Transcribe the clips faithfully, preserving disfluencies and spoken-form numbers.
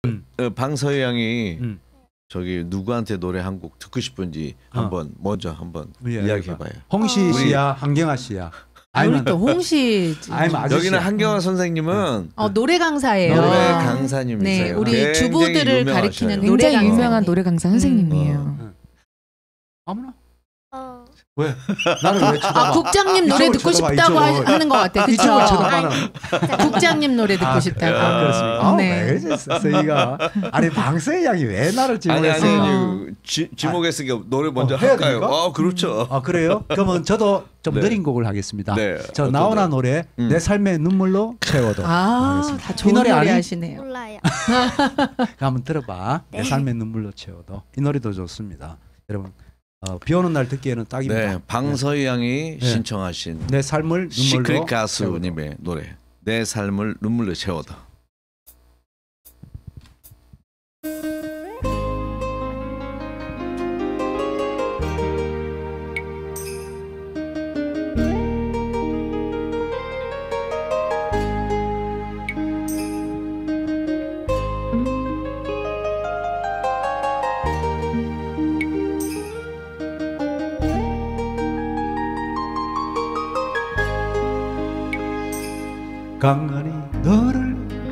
음. 어, 방서희 음. 저기 누구한테 노래 한 곡 듣고 싶은지 어. 한번 먼저 한번 예, 이야기해봐요. 홍시 어. 씨야, 한경아 씨야. 우리 또 홍씨. 아니면 아저씨야. 여기는 한경화 선생님은 어, 노래 강사예요. 노래 강사님이세요. 네, 우리 굉장히 주부들을 유명하셔요. 가리키는 노래 굉장히 강사. 유명한 노래 강사 선생님이에요. 응. 아무나? 어. 왜? 나를 왜 쳐다봐? 아, 국장님 노래 이쪽을 듣고 쳐다봐, 싶다고 이쪽을. 하- 하는 것 같아. 그쵸? 이쪽을 쳐다봐라. 국장님 노래 듣고 아, 싶다고. 아, 그렇습니까? 아, 네. 왜 그랬어, 서희가. 아니, 방서희 양이 왜 나를 아니 질문했어요? 아니 지, 지목했으니까 노래 먼저 어, 해야 할까요? 됩니까? 아 그렇죠. 아, 그래요? 그러면 저도 좀 네. 느린 곡을 하겠습니다. 네. 저 어떤 나훈아 노래? 노래 음. 내 삶의 눈물로 채워도. 아, 하겠습니다. 다 좋은 이 노래 노래, 아니? 하시네요. 몰라요. 한번 들어봐. 네. 내 삶의 눈물로 채워도. 이 노래도 좋습니다. 여러분, 어, 비 오는 날 듣기에는 딱입니다. 네, 방서희 양이 네. 신청하신 내 삶을 눈물로 시크릿 채워도. 가수님의 노래 내 삶을 눈물로 채워도. 강하니 너를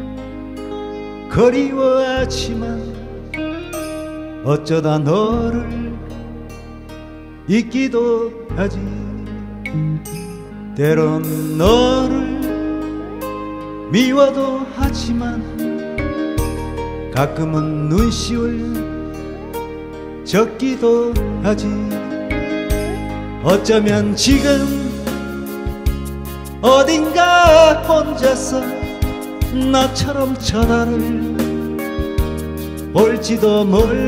그리워하지만 어쩌다 너를 잊기도 하지. 때론 너를 미워도 하지만 가끔은 눈시울 적기도 하지. 어쩌면 지금 어딘가 혼자서 나처럼 전화를 볼지도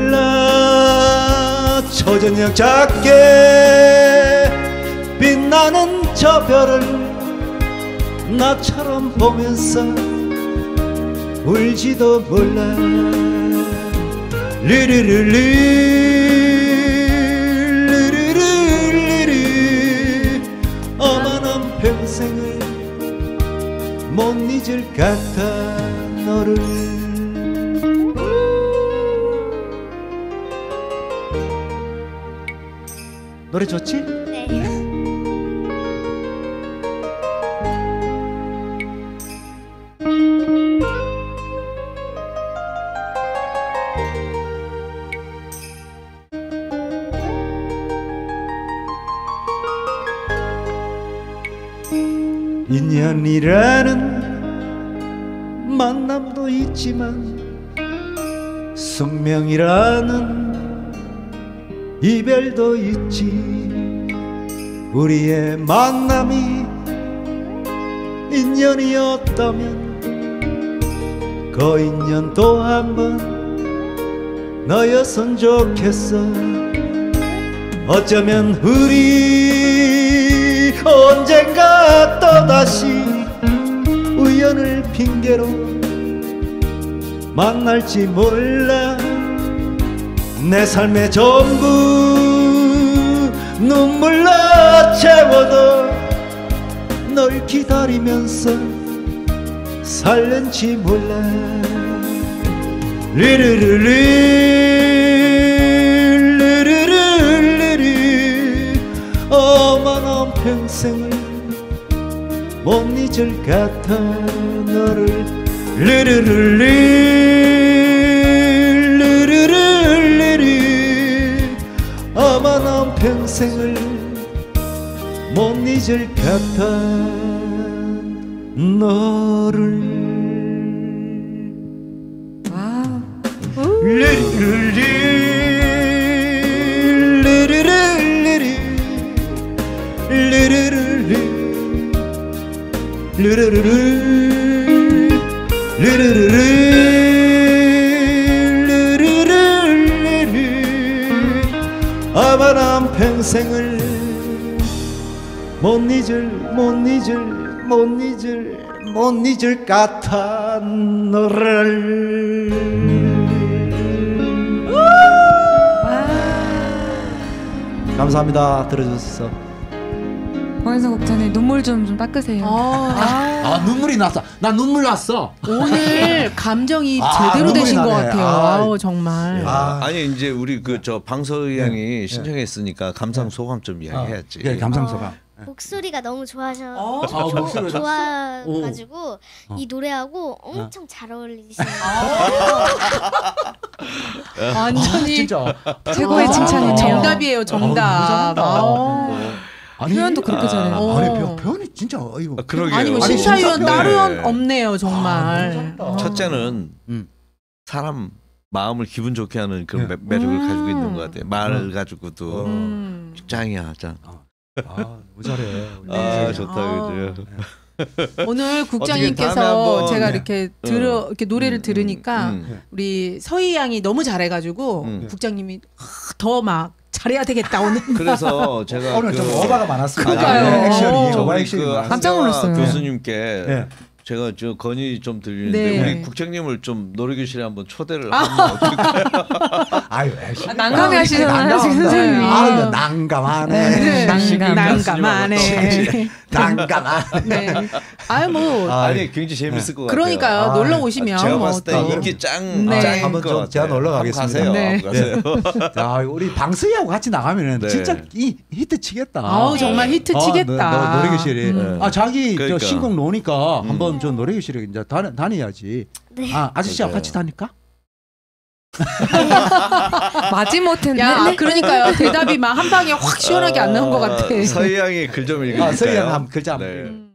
몰라. 초저녁 작게 빛나는 저 별을 나처럼 보면서 울지도 몰라. 리리리리 리리리리 어머난 평생을 못 잊을 같아 너를. 노래 좋지? 네. 인연이라는 만남도 있지만 숙명이라는 이별도 있지. 우리의 만남이 인연이었다면 그 인연 또 한번 너였으면 좋겠어. 어쩌면 우리 언젠가 또다시 우연을 핑계로 만날지 몰라. 내 삶의 전부 눈물로 채워도 널 기다리면서 살는지 몰라. 리르르리 리르르리리 어머나 평생을 못 잊을 같아 너를. 리르르리 어머나 평생을 못 잊을 같아 너를. 와. 리리리 리리리 리리리 리리리 리리리 아바람 평생을 못 잊을 못 잊을 못 잊을 못 잊을 같아 너를. 감사합니다. 들어주셔서. 황인성 국장님 눈물 좀 좀 닦으세요. 아, 아 눈물이 났어. 나 눈물 났어. 오늘 감정이 아, 제대로 눈물이 되신 것 나네. 같아요. 아. 아우 정말. 아. 아니 이제 우리 그 저 방서희 양이 네. 신청했으니까 감상 소감 좀 이야기해야지. 예, 감상소감. 목소리가 너무 좋아서 어, 조- 아, 조- 목소리가 좋아가지고 어. 이 노래하고 엄청 잘 어울리시는 완전히 진짜 최고의 아, 칭찬이네요. 정답이에요, 정답. 아, 너무 아우. 잘한다. 아니, 표현도 그렇게 아, 잘해요. 어. 아니 표, 표현이 진짜 어이구. 아, 그러게요. 아니 뭐 아니, 심사위원 심사 따로 평가에. 없네요, 아, 정말. 너무 잘한다. 어. 첫째는 음. 사람 마음을 기분 좋게 하는 그런 네. 매- 매력을 음. 가지고 있는 것 같아요. 말을 음. 가지고도 음. 짱이야, 짱. 아, 너무 잘해. 우리 아 인생이. 좋다, 아. 그죠? 오늘 다음에 국장님께서 한번, 제가 네. 이렇게 들어 이렇게 노래를 음, 들으니까 음, 우리 서희 양이 너무 잘해가지고 음. 국장님이 더 막 잘해야 되겠다 오늘. 그래서 제가 오늘 좀 오바가 많았습니다. 그러니까요. 네, 액션이 어. 저 오바 우리 액션이 그 많았어요. 깜짝 놀랐어요. 한세화 교수님께 네. 제가 저 건의 좀 드리는데 네. 우리 국장님을 좀 노래교실에 한번 초대를 하면 어떨까요? 아유, 액션. 아, 난감해 하시잖아요, 난감하다. 선생님이. 아, 난감하네. 네. 난감. 난감하네. 난감하네. 네. 아유 뭐 아, 아니 굉장히 재밌을 것 같아요. 그러니까요. 아, 놀러 오시면 제가 뭐 봤을 때 또. 인기 짱 네. 짱인 한번 것 좀 같아요. 제가 놀러 한번 가겠습니다. 가세요. 네. 한번 가세요. 자, 우리 방수희하고 같이 나가면은 네. 진짜 이 히트 치겠다. 아우 정말 히트 어, 치겠다. 너, 너, 노래교실이. 음. 아 자기 그러니까. 저 신곡 놓으니까 음. 한번 저 노래교실에 이제 다니, 다녀야지. 네. 아 아저씨하고 맞아요. 같이 다닐까? 마지못했네. 야, 아, 그러니까요. 대답이 막 한 방에 확 시원하게 안 나온 것 같아. 아, 서희 양이 글 좀 읽으니까요. 아 서희 양 한번 글자 한번. 네. 음.